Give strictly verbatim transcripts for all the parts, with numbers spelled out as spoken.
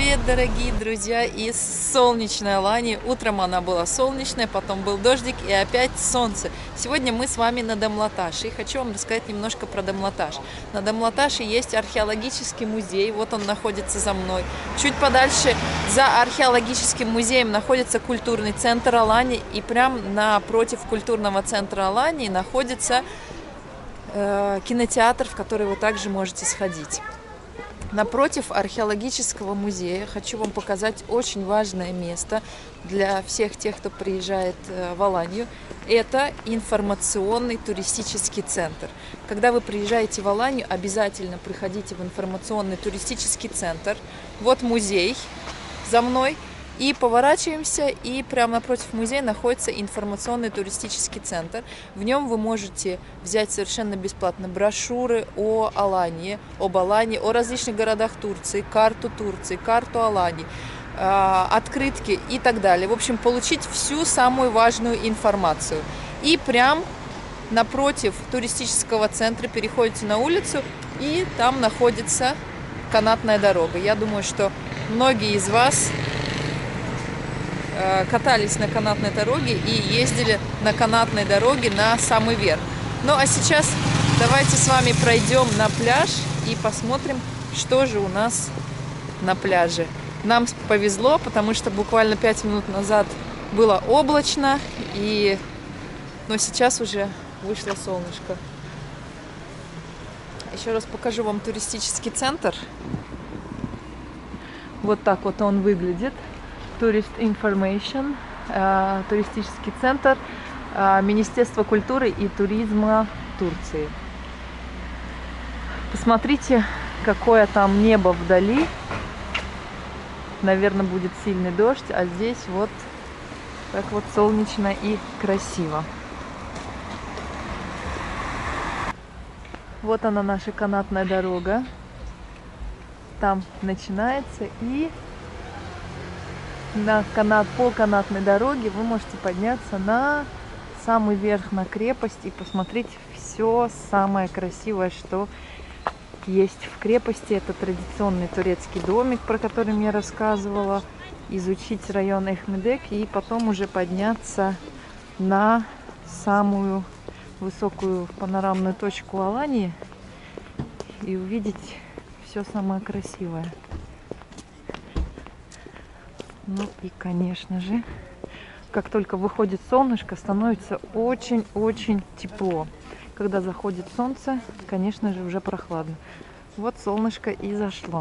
Привет, дорогие друзья из солнечной Алании. Утром она была солнечная, потом был дождик и опять солнце. Сегодня мы с вами на Дамлаташе. И хочу вам рассказать немножко про Дамлаташ. На Дамлаташе есть археологический музей. Вот он находится за мной. Чуть подальше за археологическим музеем находится культурный центр Алании. И прямо напротив культурного центра Алании находится э, кинотеатр, в который вы также можете сходить. Напротив археологического музея хочу вам показать очень важное место для всех тех, кто приезжает в Аланию. Это информационный туристический центр. Когда вы приезжаете в Аланию, обязательно приходите в информационный туристический центр. Вот музей за мной. И поворачиваемся, и прямо напротив музея находится информационный туристический центр. В нем вы можете взять совершенно бесплатно брошюры о Алании, об Алании, о различных городах Турции, карту Турции, карту Алании, открытки и так далее. В общем, получить всю самую важную информацию. И прямо напротив туристического центра переходите на улицу, и там находится канатная дорога. Я думаю, что многие из вас катались на канатной дороге и ездили на канатной дороге на самый верх. Ну а сейчас давайте с вами пройдем на пляж и посмотрим, что же у нас на пляже. Нам повезло, потому что буквально пять минут назад было облачно, и... но сейчас уже вышло солнышко. Еще раз покажу вам туристический центр. Вот так вот он выглядит. Tourist Information, э, туристический центр э, Министерства культуры и туризма Турции. Посмотрите, какое там небо вдали. Наверное, будет сильный дождь, а здесь вот так вот солнечно и красиво. Вот она, наша канатная дорога. Там начинается, и на канат, по канатной дороге вы можете подняться на самый верх, на крепость, и посмотреть все самое красивое, что есть в крепости. Это традиционный турецкий домик, про который я рассказывала, изучить район Эхмедек и потом уже подняться на самую высокую панорамную точку Алании и увидеть все самое красивое. Ну и, конечно же, как только выходит солнышко, становится очень-очень тепло. Когда заходит солнце, конечно же, уже прохладно. Вот солнышко и зашло.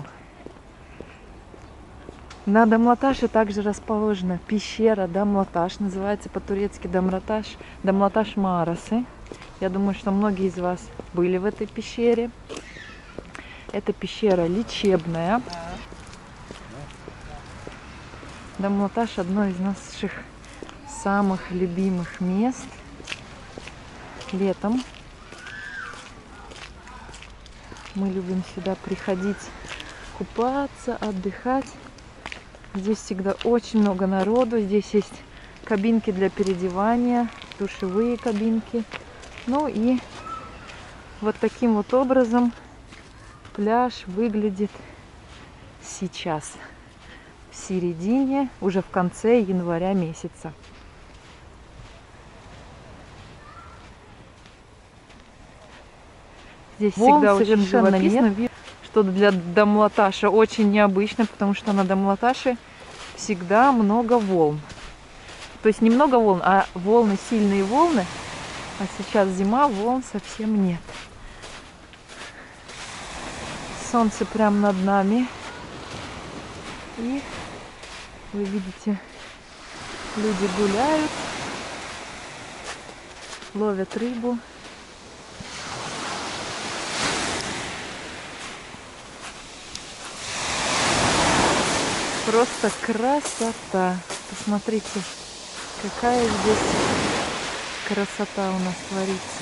На Дамлаташе также расположена пещера Дамлаташ. Называется по-турецки Дамлаташ, Дамлаташ Маарасы. Я думаю, что многие из вас были в этой пещере. Это пещера лечебная. Дамлаташ — одно из наших самых любимых мест летом. Мы любим сюда приходить купаться, отдыхать. Здесь всегда очень много народу. Здесь есть кабинки для переодевания, душевые кабинки. Ну и вот таким вот образом пляж выглядит сейчас. В середине, уже в конце января месяца. Здесь волн всегда очень живописно, нет, что для Дамлаташа очень необычно, потому что на Дамлаташе всегда много волн. То есть не много волн, а волны, сильные волны. А сейчас зима, волн совсем нет. Солнце прямо над нами. И вы видите, люди гуляют, ловят рыбу. Просто красота. Посмотрите, какая здесь красота у нас творится.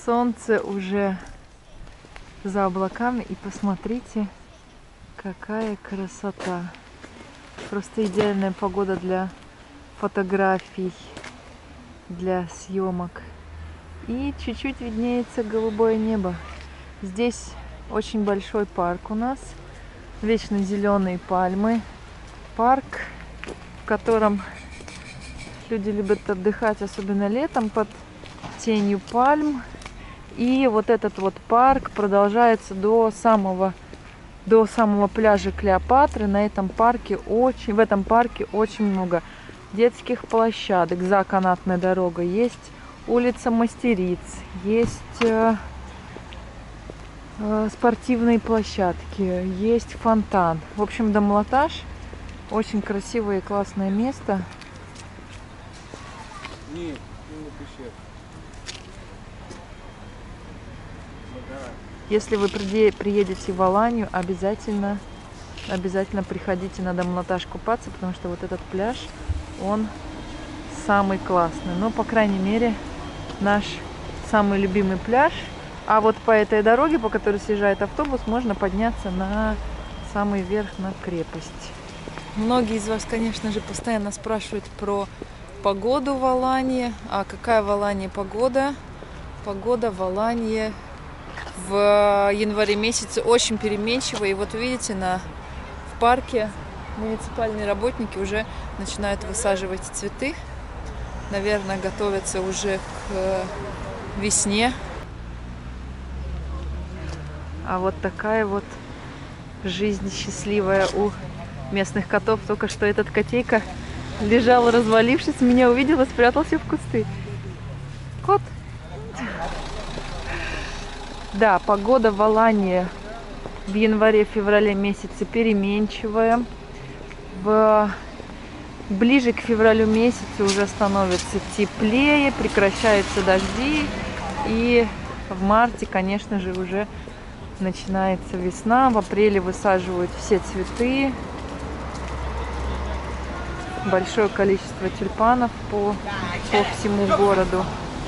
Солнце уже за облаками, и посмотрите, какая красота. Просто идеальная погода для фотографий, для съемок. И чуть-чуть виднеется голубое небо. Здесь очень большой парк у нас, вечно зеленые пальмы. Парк, в котором люди любят отдыхать, особенно летом, под тенью пальм. И вот этот вот парк продолжается до самого, до самого пляжа Клеопатры. На этом парке очень, в этом парке очень много детских площадок за канатной дорогой. Есть улица Мастериц, есть э, э, спортивные площадки, есть фонтан. В общем, Дамлаташ очень красивое и классное место. Если вы приедете в Аланию, обязательно, обязательно приходите на Дамлаташ купаться, потому что вот этот пляж, он самый классный. Но, по крайней мере, наш самый любимый пляж. А вот по этой дороге, по которой съезжает автобус, можно подняться на самый верх, на крепость. Многие из вас, конечно же, постоянно спрашивают про погоду в Алании. А какая в Алании погода? Погода в Алании в январе месяце очень переменчивая. И вот видите, на, в парке муниципальные работники уже начинают высаживать цветы. Наверное, готовятся уже к весне. А вот такая вот жизнь счастливая у местных котов. Только что этот котейка лежал, развалившись, меня увидел и спрятался в кусты. Кот. Да, погода в Алании в январе-феврале месяце переменчивая. В... Ближе к февралю месяцу уже становится теплее, прекращаются дожди. И в марте, конечно же, уже начинается весна. В апреле высаживают все цветы. Большое количество тюльпанов по, по всему городу.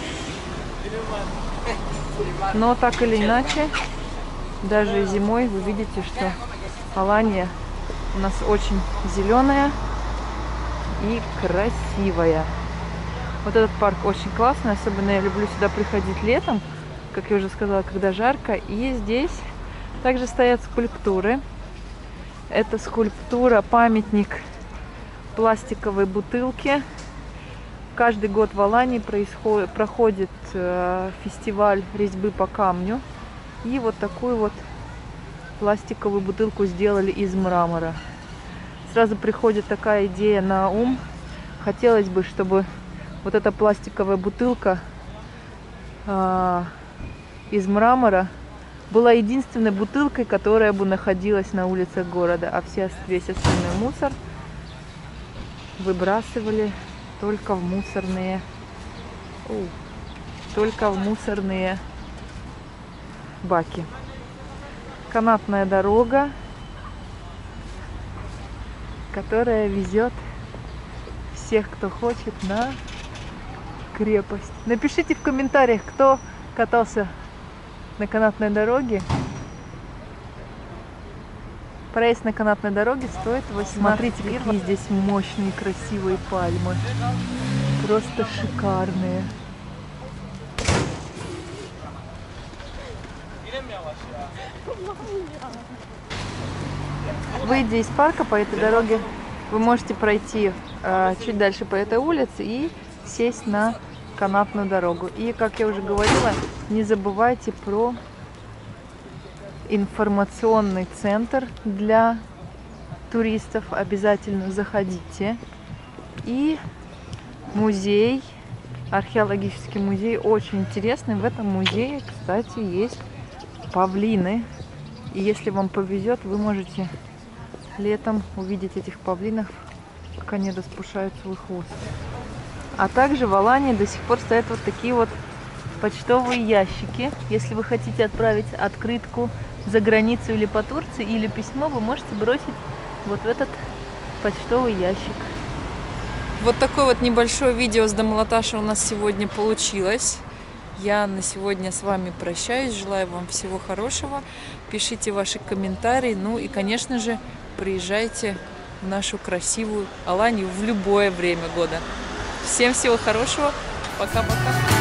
Но так или иначе, даже зимой вы видите, что Алания у нас очень зеленая и красивая. Вот этот парк очень классный, особенно я люблю сюда приходить летом, как я уже сказала, когда жарко. И здесь также стоят скульптуры. Это скульптура, памятник пластиковой бутылки. Каждый год в Алании происходит, проходит э, фестиваль резьбы по камню. И вот такую вот пластиковую бутылку сделали из мрамора. Сразу приходит такая идея на ум. Хотелось бы, чтобы вот эта пластиковая бутылка э, из мрамора была единственной бутылкой, которая бы находилась на улицах города, а все, весь остальной мусор выбрасывали только в мусорные, о, только в мусорные баки. Канатная дорога, которая везет всех, кто хочет, на крепость. Напишите в комментариях, кто катался на канатной дороге. Проезд на канатной дороге стоит восемнадцать. Смотрите, какие здесь мощные, красивые пальмы. Просто шикарные. Выйдя из парка по этой дороге, вы можете пройти э, чуть дальше по этой улице и сесть на канатную дорогу. И, как я уже говорила, не забывайте про информационный центр для туристов. Обязательно заходите. И музей, археологический музей, очень интересный. В этом музее, кстати, есть павлины. И если вам повезет, вы можете летом увидеть этих павлинов, как они распушают свой хвост. А также в Алании до сих пор стоят вот такие вот почтовые ящики. Если вы хотите отправить открытку за границу или по Турции, или письмо, вы можете бросить вот в этот почтовый ящик. Вот такое вот небольшое видео с Дамлаташа у нас сегодня получилось. Я на сегодня с вами прощаюсь, желаю вам всего хорошего, пишите ваши комментарии, ну и, конечно же, приезжайте в нашу красивую Аланию в любое время года. Всем всего хорошего, пока-пока!